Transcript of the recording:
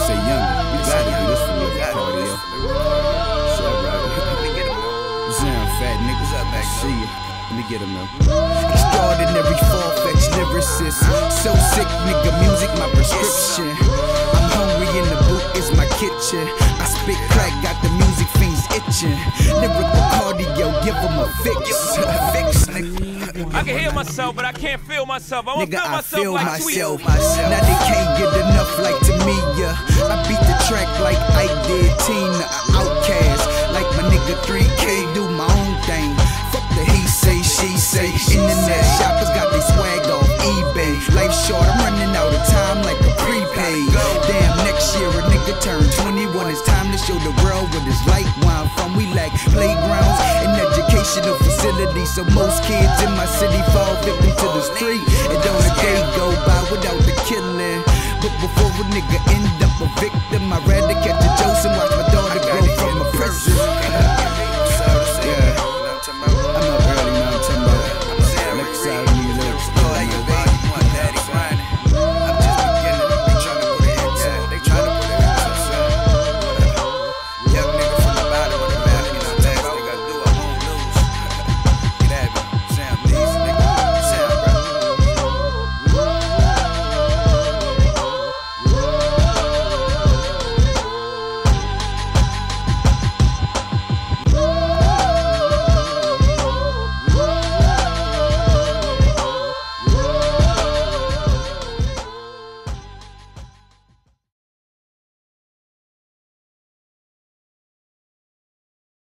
say young. You gotta do this for your party, yo. Shit, right. What's up, fat nigga? What's up, back? See ya. Let me get him though. Extraordinary, far-fetched lyricist. So sick, nigga, music my prescription. I'm hungry in the boot, it's my kitchen. I spit crack, got the music fiends itching. Lyrical cardio, give them a fix. Fix, nigga. I can hear myself, but I can't feel myself. I wanna feel myself like myself. Now they can't get enough like Tamia. I beat the track like I did Tina. Outcast like my nigga 3K. Do my own thing. Fuck the he say, she say. Internet shoppers got they swag off eBay. Life short, I'm running out of time like a prepaid. Damn, next year a nigga turn 21. It's time to show the world what it's like where I'm from. We lack playgrounds and educational facilities, so most kids in my city fall victim to the street. And don't a day go by without the killing. But before a nigga end up a victim, I'd rather catch a Joseph and watch my daughter grow from a prison.